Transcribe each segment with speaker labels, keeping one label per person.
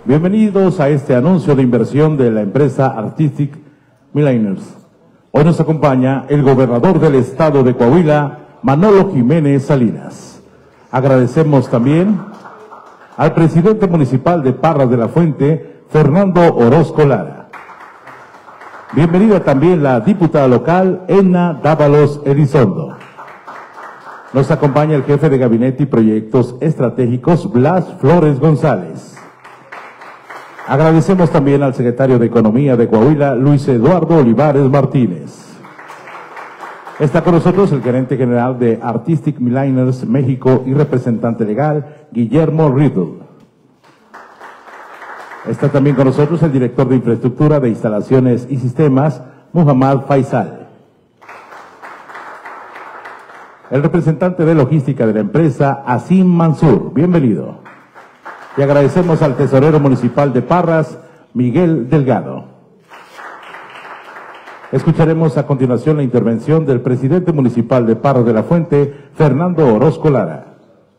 Speaker 1: Bienvenidos a este anuncio de inversión de la empresa Artistic Milliners. Hoy nos acompaña el gobernador del estado de Coahuila, Manolo Jiménez Salinas. Agradecemos también al presidente municipal de Parras de la Fuente, Fernando Orozco Lara. Bienvenida también la diputada local, Edna Dávalos Elizondo. Nos acompaña el jefe de Gabinete y Proyectos Estratégicos, Blas Flores González. Agradecemos también al secretario de Economía de Coahuila, Luis Eduardo Olivares Martínez. Está con nosotros el gerente general de Artistic Milliners México y representante legal, Guillermo Riddle. Está también con nosotros el director de Infraestructura de Instalaciones y Sistemas, Muhammad Faisal. El representante de logística de la empresa, Asim Mansur. Bienvenido. Y agradecemos al tesorero municipal de Parras, Miguel Delgado. Escucharemos a continuación la intervención del presidente municipal de Parras de la Fuente, Fernando Orozco Lara.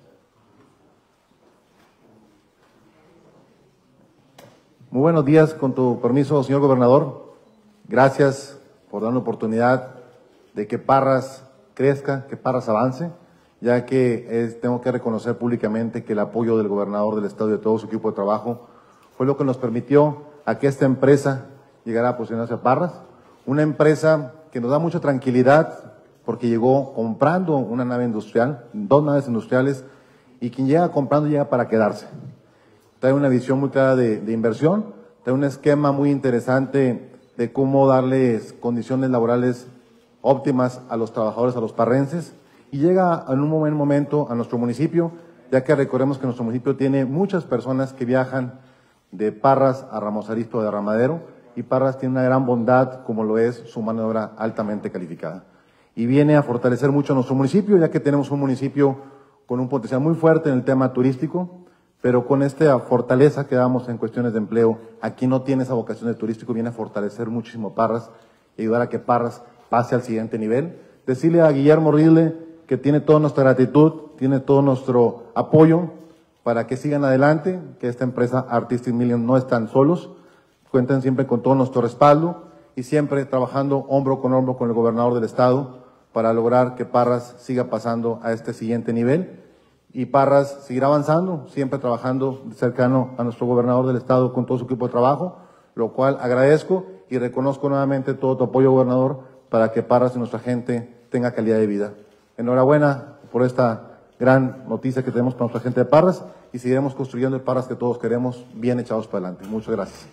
Speaker 2: Muy buenos días, con tu permiso, señor gobernador. Gracias por dar la oportunidad de que Parras crezca, que Parras avance, ya que tengo que reconocer públicamente que el apoyo del gobernador del estado y de todo su equipo de trabajo fue lo que nos permitió a que esta empresa llegara a posicionarse a Parras. Una empresa que nos da mucha tranquilidad porque llegó comprando una nave industrial, 2 naves industriales, y quien llega comprando llega para quedarse. Trae una visión muy clara de inversión, trae un esquema muy interesante de cómo darles condiciones laborales óptimas a los trabajadores, a los parrenses, y llega en un buen momento a nuestro municipio, ya que recordemos que nuestro municipio tiene muchas personas que viajan de Parras a Ramos Arizpe de Ramadero, y Parras tiene una gran bondad como lo es su mano de obra altamente calificada. Y viene a fortalecer mucho nuestro municipio, ya que tenemos un municipio con un potencial muy fuerte en el tema turístico, pero con esta fortaleza que damos en cuestiones de empleo, aquí no tiene esa vocación de turístico, viene a fortalecer muchísimo Parras y ayudar a que Parras pase al siguiente nivel. Decirle a Guillermo Ridle que tiene toda nuestra gratitud, tiene todo nuestro apoyo para que sigan adelante, que esta empresa Artistic Milliners no están solos, cuentan siempre con todo nuestro respaldo y siempre trabajando hombro con el gobernador del estado para lograr que Parras siga pasando a este siguiente nivel y Parras seguirá avanzando, siempre trabajando cercano a nuestro gobernador del estado con todo su equipo de trabajo, lo cual agradezco y reconozco nuevamente todo tu apoyo, gobernador, para que Parras y nuestra gente tenga calidad de vida. Enhorabuena por esta gran noticia que tenemos para nuestra gente de Parras y seguiremos construyendo el Parras que todos queremos, bien echados para adelante. Muchas gracias.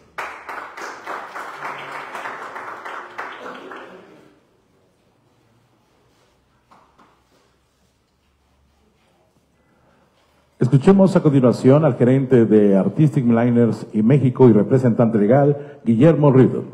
Speaker 1: Escuchemos a continuación al gerente de Artistic Milliners y México y representante legal, Guillermo Riddle.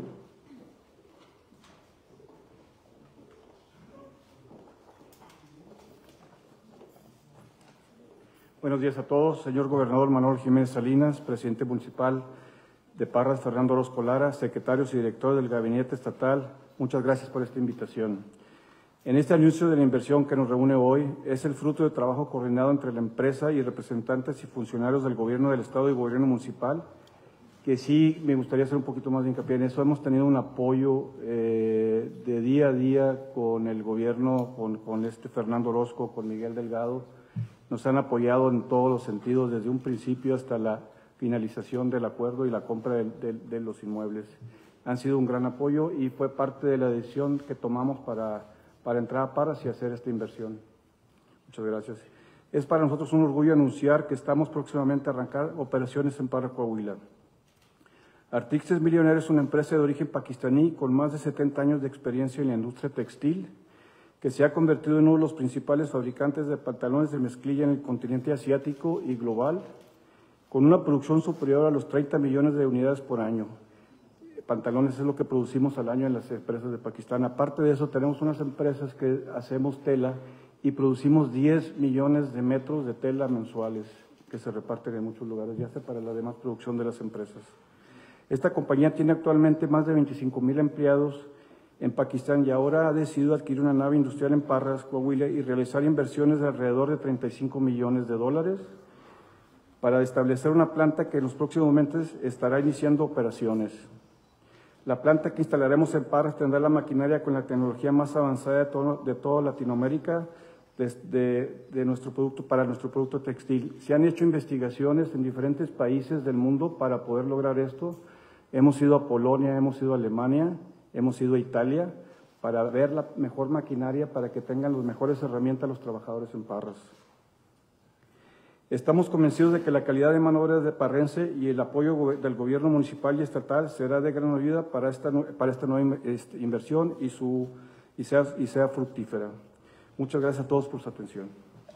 Speaker 3: Buenos días a todos. Señor gobernador Manolo Jiménez Salinas, presidente municipal de Parras, Fernando Orozco Lara, secretarios y directores del Gabinete Estatal, muchas gracias por esta invitación. En este anuncio de la inversión que nos reúne hoy es el fruto de trabajo coordinado entre la empresa y representantes y funcionarios del gobierno del estado y gobierno municipal, que sí me gustaría hacer un poquito más de hincapié en eso. Hemos tenido un apoyo de día a día con el gobierno, con Fernando Orozco, con Miguel Delgado. Nos han apoyado en todos los sentidos, desde un principio hasta la finalización del acuerdo y la compra de los inmuebles. Han sido un gran apoyo y fue parte de la decisión que tomamos para entrar a Parras y hacer esta inversión. Muchas gracias. Es para nosotros un orgullo anunciar que estamos próximamente a arrancar operaciones en Parras, Coahuila. Artistic Milliners es una empresa de origen pakistaní con más de 70 años de experiencia en la industria textil, que se ha convertido en uno de los principales fabricantes de pantalones de mezclilla en el continente asiático y global, con una producción superior a los 30 millones de unidades por año. Pantalones es lo que producimos al año en las empresas de Pakistán. Aparte de eso, tenemos unas empresas que hacemos tela y producimos 10 millones de metros de tela mensuales que se reparten en muchos lugares, ya sea para la demás producción de las empresas. Esta compañía tiene actualmente más de 25,000 empleados en Pakistán y ahora ha decidido adquirir una nave industrial en Parras, Coahuila y realizar inversiones de alrededor de $35 millones para establecer una planta que en los próximos momentos estará iniciando operaciones. La planta que instalaremos en Parras tendrá la maquinaria con la tecnología más avanzada de toda Latinoamérica para nuestro producto textil. Se han hecho investigaciones en diferentes países del mundo para poder lograr esto. Hemos ido a Polonia, hemos ido a Alemania, hemos ido a Italia para ver la mejor maquinaria para que tengan las mejores herramientas los trabajadores en Parras. Estamos convencidos de que la calidad de mano de obra de parrense y el apoyo del gobierno municipal y estatal será de gran ayuda para esta nueva inversión y sea fructífera. Muchas gracias a todos por su atención.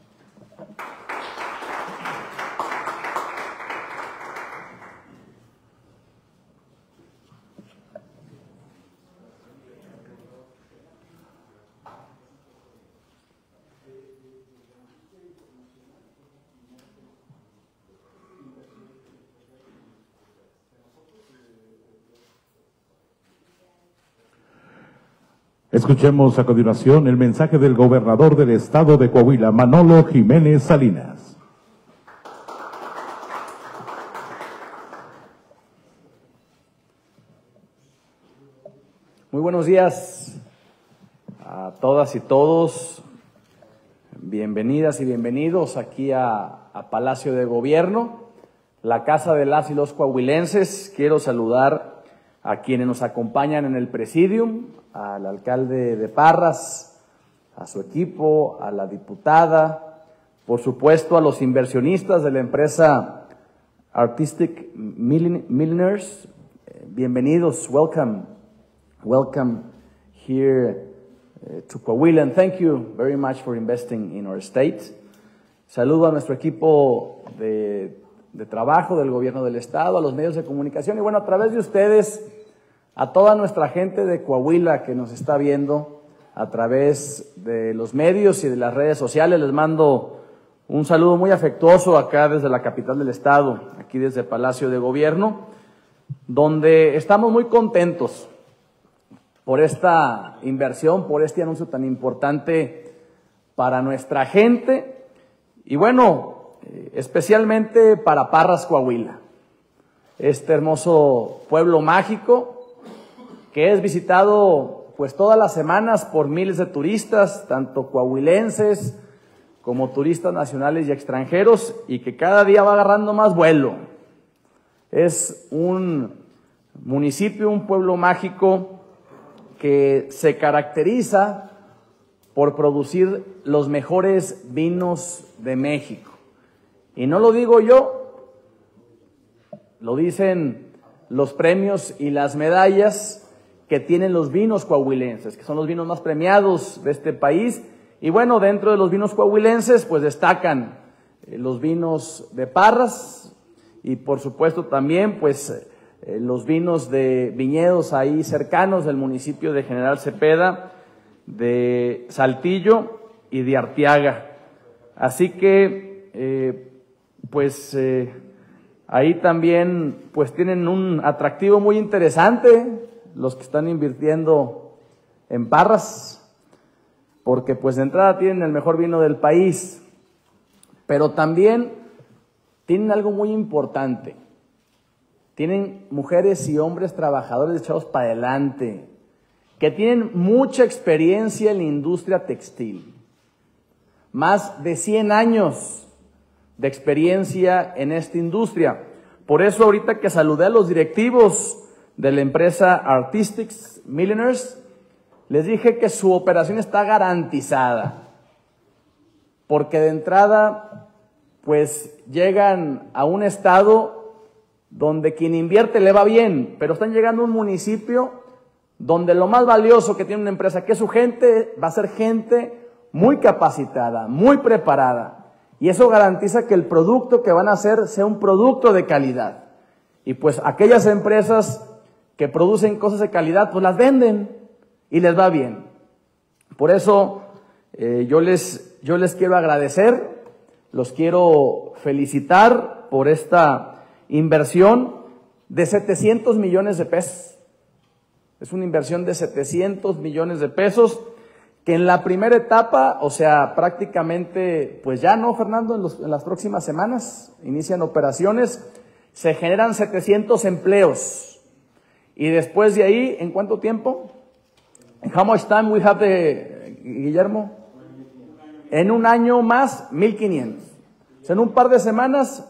Speaker 1: Escuchemos a continuación el mensaje del gobernador del estado de Coahuila, Manolo Jiménez Salinas.
Speaker 4: Muy buenos días a todas y todos. Bienvenidas y bienvenidos aquí a Palacio de Gobierno, la casa de las y los coahuilenses. Quiero saludar a quienes nos acompañan en el presidium, al alcalde de Parras, a su equipo, a la diputada, por supuesto a los inversionistas de la empresa Artistic Milliners. Bienvenidos, welcome here to Coahuila, and thank you very much for investing in our state. Saludo a nuestro equipo de trabajo del gobierno del estado, a los medios de comunicación y bueno, a través de ustedes, a toda nuestra gente de Coahuila que nos está viendo a través de los medios y de las redes sociales. Les mando un saludo muy afectuoso acá desde la capital del estado, aquí desde Palacio de Gobierno, donde estamos muy contentos por esta inversión, por este anuncio tan importante para nuestra gente y bueno, especialmente para Parras, Coahuila, este hermoso pueblo mágico que es visitado pues todas las semanas por miles de turistas, tanto coahuilenses como turistas nacionales y extranjeros, y que cada día va agarrando más vuelo. Es un municipio, un pueblo mágico que se caracteriza por producir los mejores vinos de México. Y no lo digo yo, lo dicen los premios y las medallas que tienen los vinos coahuilenses, que son los vinos más premiados de este país. Y bueno, dentro de los vinos coahuilenses, pues destacan los vinos de Parras y por supuesto también pues los vinos de viñedos ahí cercanos del municipio de General Cepeda, de Saltillo y de Arteaga. Así que ahí también pues tienen un atractivo muy interesante los que están invirtiendo en Parras, porque pues de entrada tienen el mejor vino del país, pero también tienen algo muy importante. Tienen mujeres y hombres trabajadores echados para adelante, que tienen mucha experiencia en la industria textil. Más de 100 años de experiencia en esta industria. Por eso ahorita que saludé a los directivos de la empresa Artistic Milliners, les dije que su operación está garantizada, porque de entrada pues llegan a un estado donde quien invierte le va bien, pero están llegando a un municipio donde lo más valioso que tiene una empresa, que es su gente, va a ser gente muy capacitada, muy preparada, y eso garantiza que el producto que van a hacer sea un producto de calidad. Y pues aquellas empresas que producen cosas de calidad, pues las venden y les va bien. Por eso yo les quiero agradecer, los quiero felicitar por esta inversión de 700 millones de pesos. Es una inversión de 700 millones de pesos que en la primera etapa, o sea, prácticamente, pues ya no, Fernando, en las próximas semanas inician operaciones, se generan 700 empleos. Y después de ahí, ¿en cuánto tiempo? How much time we have Guillermo? En un año más, 1,500. O sea, en un par de semanas.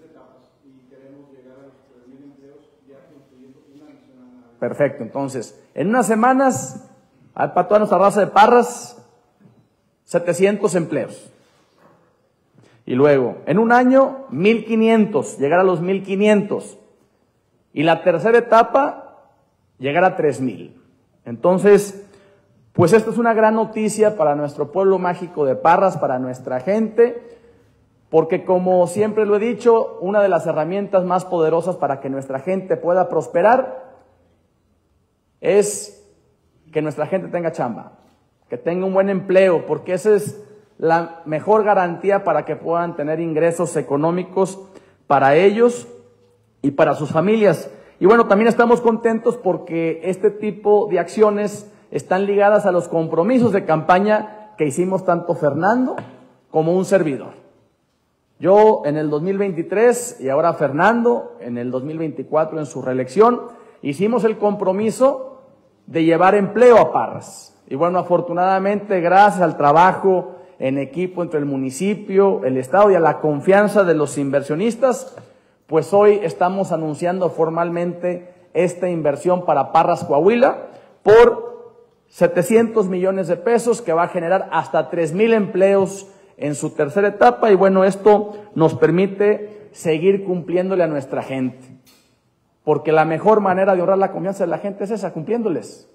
Speaker 4: Perfecto, entonces, en unas semanas, para toda nuestra raza de Parras, 700 empleos. Y luego, en un año, 1,500, llegar a los 1,500. Y la tercera etapa, llegar a 3,000. Entonces, pues esto es una gran noticia para nuestro pueblo mágico de Parras, para nuestra gente, porque como siempre lo he dicho, una de las herramientas más poderosas para que nuestra gente pueda prosperar es que nuestra gente tenga chamba, que tenga un buen empleo, porque esa es la mejor garantía para que puedan tener ingresos económicos para ellos y para sus familias. Y bueno, también estamos contentos porque este tipo de acciones están ligadas a los compromisos de campaña que hicimos tanto Fernando como un servidor. Yo en el 2023 y ahora Fernando en el 2024 en su reelección hicimos el compromiso de llevar empleo a Parras. Y bueno, afortunadamente, gracias al trabajo en equipo entre el municipio, el estado y a la confianza de los inversionistas, pues hoy estamos anunciando formalmente esta inversión para Parras, Coahuila, por 700 millones de pesos, que va a generar hasta 3,000 empleos en su tercera etapa. Y bueno, esto nos permite seguir cumpliéndole a nuestra gente. Porque la mejor manera de honrar la confianza de la gente es esa, cumpliéndoles.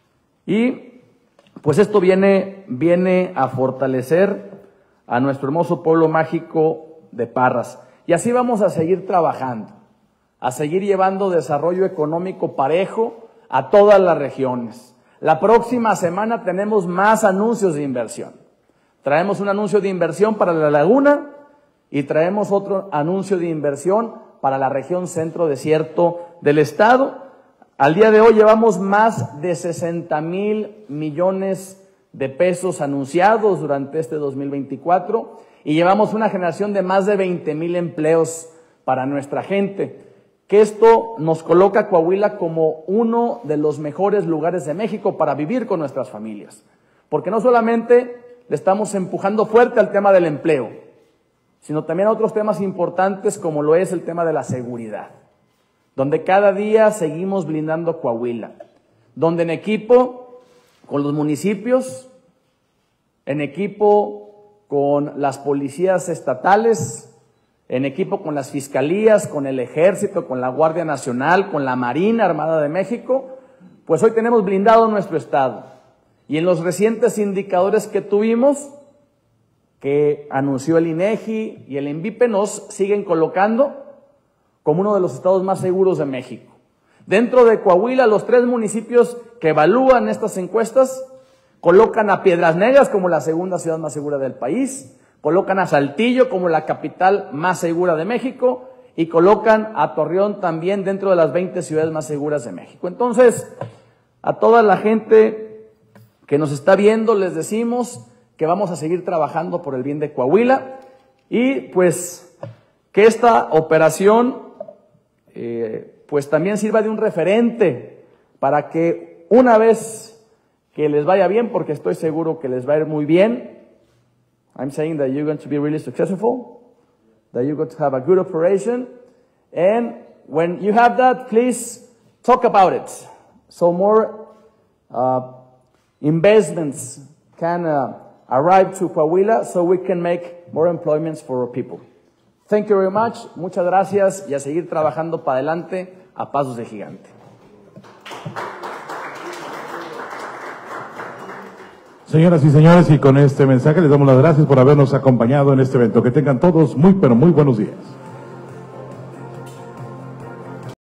Speaker 4: Y pues esto viene a fortalecer a nuestro hermoso pueblo mágico de Parras. Y así vamos a seguir trabajando, a seguir llevando desarrollo económico parejo a todas las regiones. La próxima semana tenemos más anuncios de inversión. Traemos un anuncio de inversión para la laguna y traemos otro anuncio de inversión para la región centro desierto del estado. Al día de hoy llevamos más de 60,000 millones de pesos anunciados durante este 2024 y llevamos una generación de más de 20,000 empleos para nuestra gente, que esto nos coloca a Coahuila como uno de los mejores lugares de México para vivir con nuestras familias, porque no solamente le estamos empujando fuerte al tema del empleo, sino también a otros temas importantes como lo es el tema de la seguridad, donde cada día seguimos blindando Coahuila, donde en equipo con los municipios, en equipo con las policías estatales, en equipo con las fiscalías, con el ejército, con la Guardia Nacional, con la Marina Armada de México, pues hoy tenemos blindado nuestro estado. Y en los recientes indicadores que tuvimos, que anunció el INEGI y el INVIPE, nos siguen colocando como uno de los estados más seguros de México. Dentro de Coahuila, los 3 municipios que evalúan estas encuestas colocan a Piedras Negras como la segunda ciudad más segura del país, colocan a Saltillo como la capital más segura de México y colocan a Torreón también dentro de las 20 ciudades más seguras de México. Entonces, a toda la gente que nos está viendo les decimos que vamos a seguir trabajando por el bien de Coahuila y pues que esta operación pues también sirva de un referente para que una vez que les vaya bien, porque estoy seguro que les va a ir muy bien, I'm saying that you're going to be really successful, that you're going to have a good operation, and when you have that, please talk about it, so more investments can arrive to Coahuila so we can make more employments for our people. Thank you very much. Muchas gracias y a seguir trabajando para adelante a pasos de gigante.
Speaker 1: Señoras y señores, y con este mensaje les damos las gracias por habernos acompañado en este evento. Que tengan todos muy, pero muy buenos días.